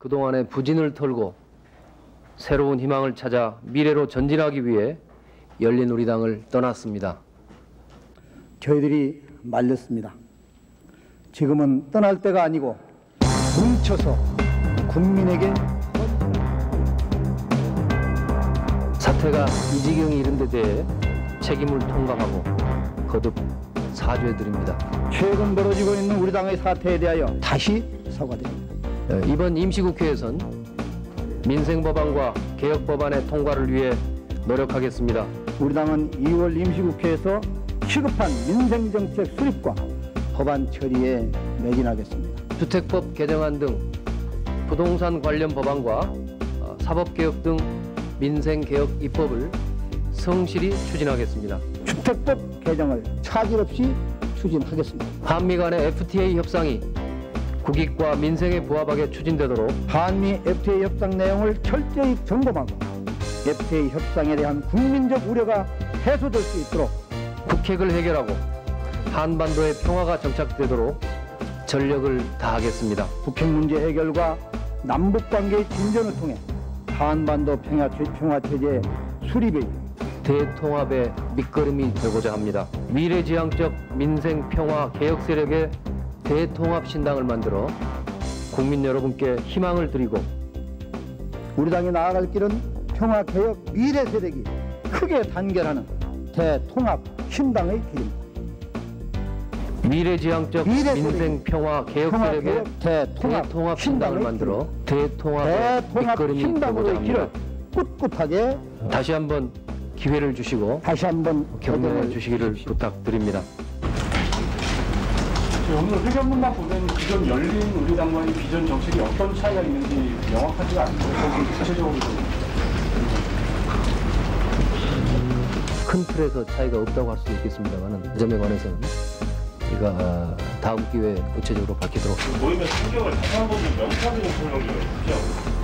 그동안의 부진을 털고 새로운 희망을 찾아 미래로 전진하기 위해 열린우리당을 떠났습니다. 저희들이 말렸습니다. 지금은 떠날 때가 아니고 뭉쳐서 국민에게 사태가 이 지경에 이른 데 대해 책임을 통감하고 거듭 사죄드립니다. 최근 벌어지고 있는 우리 당의 사태에 대하여 다시 사과드립니다. 이번 임시국회에선 민생법안과 개혁법안의 통과를 위해 노력하겠습니다. 우리 당은 2월 임시국회에서 시급한 민생정책 수립과 법안 처리에 매진하겠습니다. 주택법 개정안 등 부동산 관련 법안과 사법개혁 등 민생개혁 입법을 성실히 추진하겠습니다. 주택법 개정을 차질 없이 추진하겠습니다. 한미 간의 FTA 협상이 국익과 민생에 부합하게 추진되도록 한미 FTA 협상 내용을 철저히 점검하고 FTA 협상에 대한 국민적 우려가 해소될 수 있도록 국핵을 해결하고 한반도의 평화가 정착되도록 전력을 다하겠습니다. 북핵 문제 해결과 남북관계의 진전을 통해 한반도 평화체제 수립에 대통합의 밑거름이 되고자 합니다. 미래지향적 민생평화 개혁 세력의 대통합 신당을 만들어 국민 여러분께 희망을 드리고 우리 당이 나아갈 길은 평화개혁 미래 세력이 크게 단결하는 대통합 신당의 길입니다. 미래지향적 민생평화 개혁 세력의 대통합 신당을 만들어 대통합의 밑거름이 되고자 합니다. 꿋꿋하게 다시 한번 기회를 주시고 격려해 주시기를 부탁드립니다. 오늘 회견문만 보면 기존 열린우리당과의 비전 정책이 어떤 차이가 있는지 명확하지가 않고 사실적으로 큰 틀에서 차이가 없다고 할 수도 있겠습니다만 그 점에 관해서는 우리가 다음 기회에 구체적으로 밝히도록 모임의 성격을 다시 한번 명쾌하게 좀 설명 좀 해주십시오.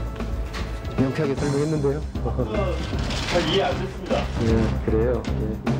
명쾌하게 설명했는데요. 잘 이해 안 됐습니다. 네, 그래요. 네.